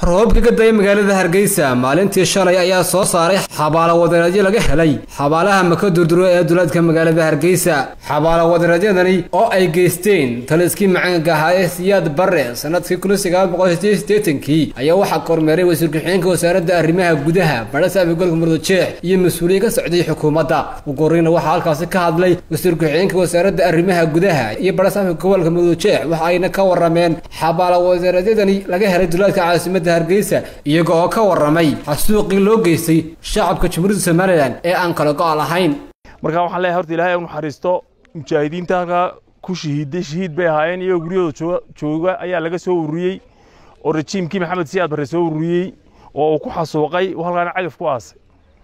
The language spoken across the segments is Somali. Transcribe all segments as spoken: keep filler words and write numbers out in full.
roobka ka day magaalada Hargeysa maalintii shalay ayaa soo saaray xabaalo wadareedyo laga helay xabaalaha maka durduro ee duleedka magaalada Hargeysa xabaalo wadareedyadani oo ay geysteen taliskii macaanka ahaa Siyaad Barre sanadkii kun iyo sagaal boqol iyo siddeetan kii ayaa waxa kormeeray wasiirka xigeenka wasaaradda arrimaha gudaha Barasa Gobolka Murujeex iyo mas'uuliyiin ka socday xukuumadda ugu horreyn waxa halkaas ka hadlay wasiirka xigeenka wasaaradda arrimaha gudaha iyo Barasa Gobolka Murujeex waxa ayna ka warameen xabaalo wadareedyadani laga helay duleedka caasimadda Hargeysa iyaga oo ka waramay xasuuqii loo geystay shacabka Jamhuuriyadda Soomaaliland ee aan kala go'al ahayn marka waxaan leeyahay horta Ilaahay uu xariisto mujaahidiinta ku shahiiday shahiid bay ahaayeen iyo guriyada jooga ayaa laga soo ururiyay oo rejiimkii Maxamed Siyaad Barre soo ururiyay oo uu ku xasuuqay halkaan cagaf ku aasay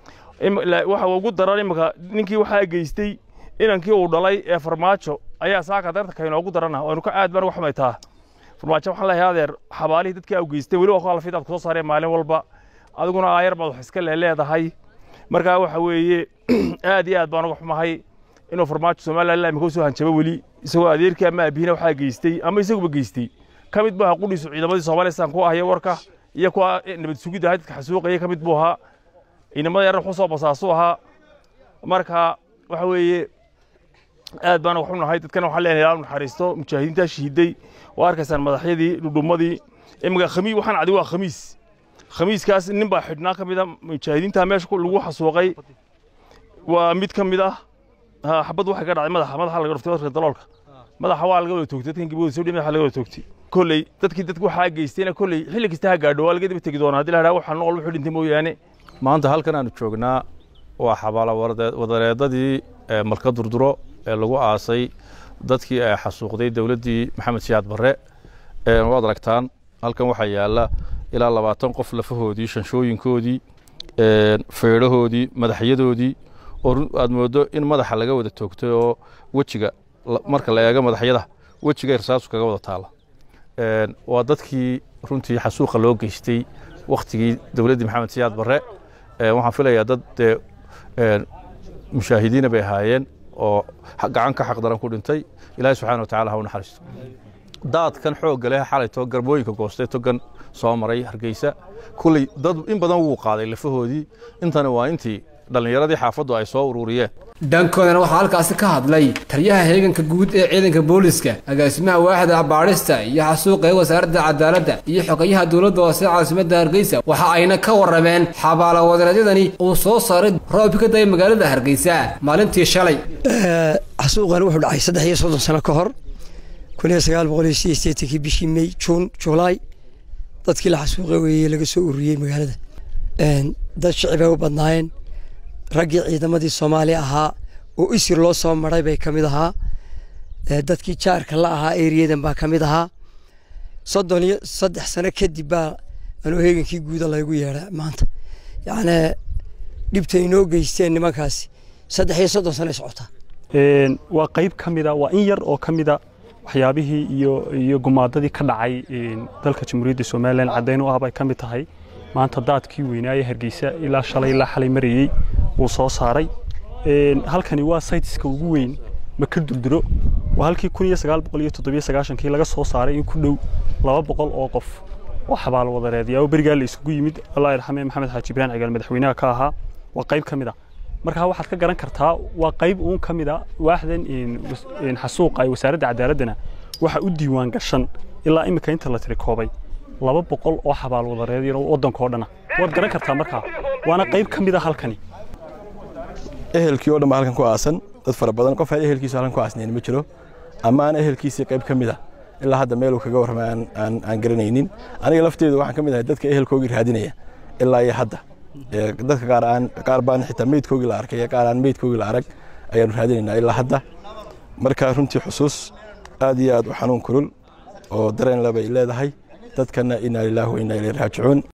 waxa uu ugu daray marka ninkii waxa geystay inankii uu dhalay ee farmaajo ayaa saaka darta ka inoogu darana oo ka aad baan wax maytaa farmaajo waxaan leeyahay adeer xabaalihii dadkii uu geystay wali oo kala fiidad ku soo saaray maalin walba adiguna aayar baad wax iska leedahay marka waxa weeye aad iyo aad baan uga xumahay inuu farmaajo Soomaaliland imika soo hanjabo wali isagoo adeerkii ama abiina waxa geystay ama isagu geystay kamid baa qudhiisu ciidamadii Soomaaliland ku ahaayay warka iyo kuwa nabad sugidda dadka xasuuqay kamid buu ahaa inamada yar wuxuu soo basaaso ahaa marka waxa weeye aad baan uga xumahay dadkan waxa leenahay inuu xariisto mujaahidiinta shahiiday oo arkaysan madaxyadii dhudhumadii imika khamiis waxaan cadi waa khamiis khamiiskaas nin baa xidhnaa kamid ah mujaahidiinta meesha lagu xasuuqay waa mid kamid ah xabad waxa ka dhacay madaxa madaxa laga dhuftay daloolka madaxa waa laga wada toogtay dadkii gabadha soo dhimay waxa laga wada toogtay kulay dadkii dadku waxa geystayna kulay xilli kasta ha gaadho waa laga dib tagi doonaa hadii la yiraahdo waxa nool wuxuu dhintay mooyaane maanta halkan aanu joognaa waa xabaalo wadareedadii malka durduro ee lagu aasay dadkii ay xasuuqday dawladdii Maxamed Siyaad Barre ee waad aragtaan halkan waxa yaala ilaa labaatan qof lafahoodii shanshooyinkoodii ee feerahoodii madaxyadoodii oo aad moodo in madaxa laga wada toogtay oo wajiga marka la eego madaxyada wajiga irsaas kaga wada taala ee waa dadkii runtii xasuuqa loo geystay waqtigii dawladdii Maxamed Siyaad Barre ee waxaan filayaa dad ee mushaahidiin bay ahaayeen oo gacan ka xaqdaran ku dhintay Ilaahay subhanahu wa ta'ala ha u naxariisto daadkan xoog leh xalayto garbooyinka goostay togan soo maray Hargeysa kulli dad in badan uu qaaday lafahoodii intana waa intii dhalinyaradii xaafadu ay soo ururiyeen dankoodana waxa halkaas ka hadlay taliyaha heeganka guud ee ciidanka booliska agaasimaha waaxda baarista iyo xasuuqa wasaaradda cadaaladda iyo xogayaha dawladda hoose caasimadda Hargeysa waxa ayna ka warameen xabaalo wadareedyadani uu soo saaray roobka ka day magaalada Hargeysa maalintii shalay xasuuqan wuxuu dhacay saddex iyo soddon sano ka hor kun iyo sagaal boqol iyo siddeetan kii bishii May June July dadkii la xasuuqay weeyay laga soo ururiyay magaalada een dad shacab ah u badnaayeen raggii ciidamadii Soomaaliya ahaa oo isir loo soo maray bay kamid ahaa dadkii jaarka la ahaa eeriyadan baa kamid ahaa soddon iyo saddex sano kadib baa anoo heegankii guud lagu yeeray maanta yaani dhibtay inoo geysteen nimankaasi saddex iyo soddon sano socota een waa qayb kamid ah waa in yar oo kamid ah waxyaabihii iyo iyo gumaadadii ka dhacay dalka Jamhuuriyadda Soomaaliland cadeyn u ah bay kamid tahay maanta daadkii weynaaye Hargeysa ilaa shalay ilaa xalay mariyay uu soo saaray een halkani waa siteska ugu weyn maka durduro waa halkii kun iyo sagaal boqol iyo toddoba iyo sagaashan kii laga soo saaray in ku dhow laba boqol oo qof oo xabaal wadareedyo oo bariga la isugu yimid Allah yarxamay Maxamed Xaaji Ibrahim Cigaal madaxweynaha ka ahaa waa qayb kamid ah marka waxaad ka garan kartaa waa qayb uun kamid ah waaxdan in xasuuq ay wasaaradda cadaaladana waxa u diiwaan gashan ilaa imika inta la tiri koobay laba boqol oo xabaal wadareedyo wadanka oo dhan waad garan kartaa marka waana qayb kamid ah halkani ehelkii oo dhan halkan ku aasan dad fara badan qof ay ehelkiisa halkan ku aasneen ma jiro ama aan ehelkiisa qayb kamid ah ilaa hadda meel uu kaga warmaan aan aan garanaynin aniga lafteedu waxaan kamid ahay dadka ehelkooga raadinaya ilaa iyo hadda dadka qaar aan qaar baan xitaa meedkooga la arkay qaar aan meedkooga la arag ayaan raadinaynaa ilaa hadda marka runtii xusuus aad iyo aad u xanuun kulul oo dareen laba leedahay dadkana inna ilaahu wa inna ilayhi raaji'uun